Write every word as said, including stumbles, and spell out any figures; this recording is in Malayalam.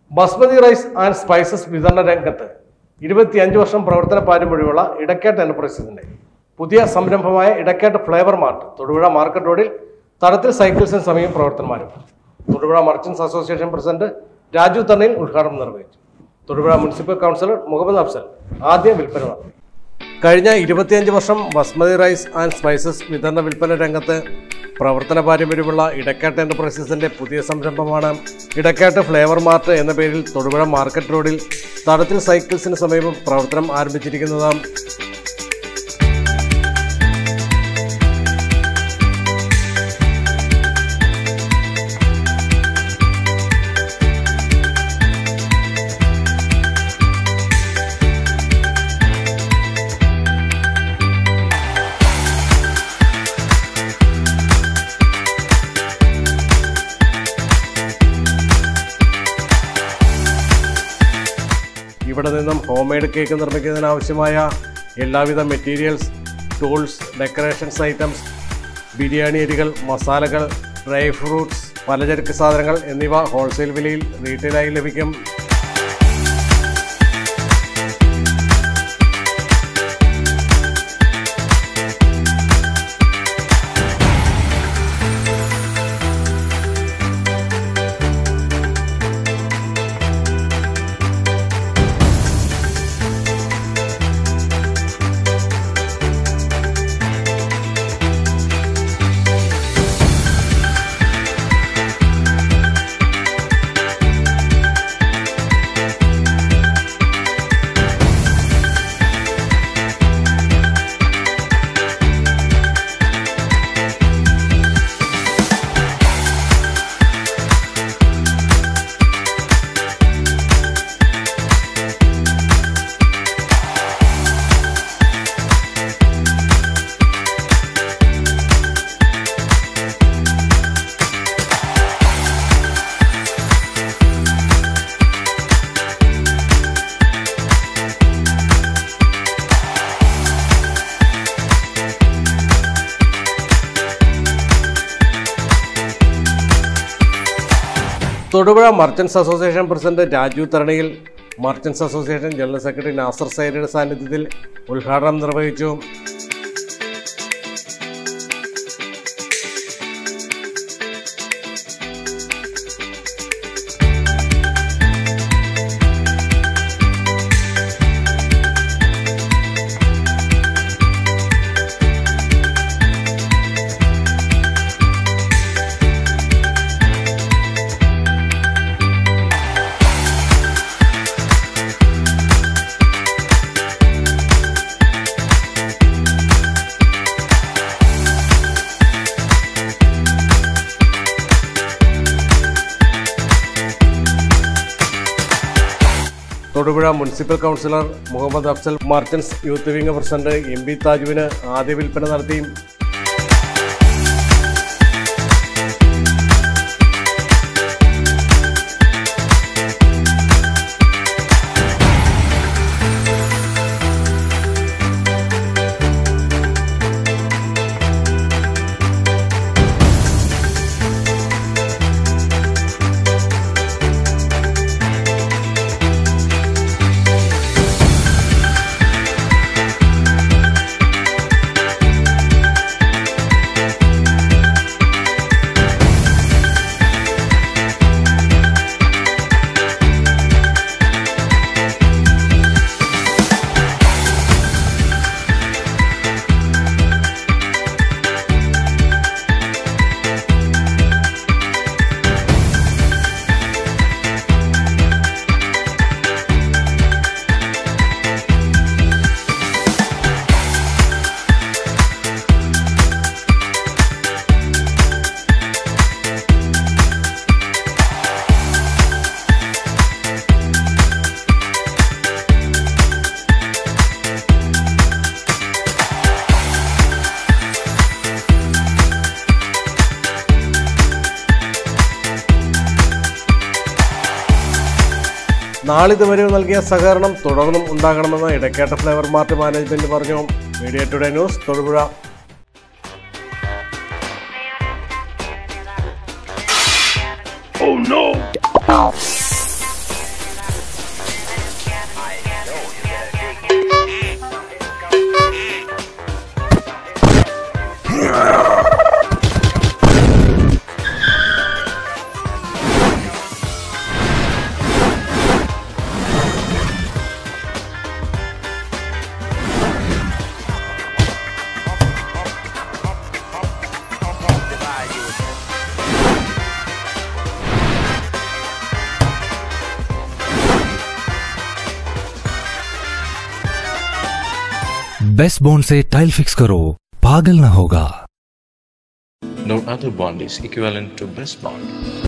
Basmati rice and spices വിതരണ രംഗത്ത് ഇരുപത്തിയഞ്ച് വർഷം പ്രവർത്തന പാരമ്പര്യമുള്ള ഇടക്കാട്ട് എന്റർപ്രൈസസിന്റെ പുതിയ സംരംഭമായ Edakkattu flavour mart Thodupuzha market റോഡിൽ തടത്തിൽ സൈക്കിൾസിന് സമീപം പ്രവർത്തനം ആരംഭിച്ചു. Thodupuzha merchants association president Raju Thannayil ഉദ്ഘാടനം നിർവഹിച്ചു. തൊടുപുഴ മുനിസിപ്പൽ കൗൺസിലർ മുഹമ്മദ് അഫ്സൽ ആദ്യ വിൽപ്പന നടത്തി. കഴിഞ്ഞ ഇരുപത്തിയഞ്ച് വർഷം ബസ്മതി റൈസ് ആൻഡ് സ്പൈസസ് വിതരണ വിൽപ്പന രംഗത്ത് പ്രവർത്തന പാരമ്പര്യമുള്ള ഇടക്കാട്ട് എന്റർപ്രൈസസിന്റെ പുതിയ സംരംഭമാണ് ഇടക്കാട്ട് ഫ്ലേവർ മാർട്ട് എന്ന പേരിൽ തൊടുപുഴ മാർക്കറ്റ് റോഡിൽ തടത്തിൽ സൈക്കിൾസിന് സമീപം പ്രവർത്തനം ആരംഭിച്ചിരിക്കുന്നത്. ഇവിടെ നിന്നും ഹോം മെയ്ഡ് കേക്ക് നിർമ്മിക്കുന്നതിനാവശ്യമായ എല്ലാവിധ materials, tools, decorations items, biryani അരികൾ, മസാലകൾ, ഡ്രൈ ഫ്രൂട്ട്സ്, പലചരക്ക് സാധനങ്ങൾ എന്നിവ ഹോൾസെയിൽ വിലയിൽ റീറ്റെയിലായി ലഭിക്കും. Thodupuzha merchants association president Raju Thannayil, merchants association general secretary Nazar സൈരിയുടെ സാന്നിധ്യത്തിൽ ഉദ്ഘാടനം നിർവഹിച്ചു. Thodupuzha municipal councillor Muhammad Afsal merchants youth wing president M B താജുവിന് ആദ്യ വിൽപ്പന നടത്തി. നാളിതുവരെ നൽകിയ സഹകരണം തുടർന്നും ഉണ്ടാകണമെന്ന് ഇടക്കാട്ട് ഫ്ലേവർ മാർട്ട് മാനേജ്മെന്റ് പറഞ്ഞു. Media today news Thodupuzha. Oh no! Best bond से टाइल फिक्स करो, पागल ना होगा। No other bond is equivalent to best bond.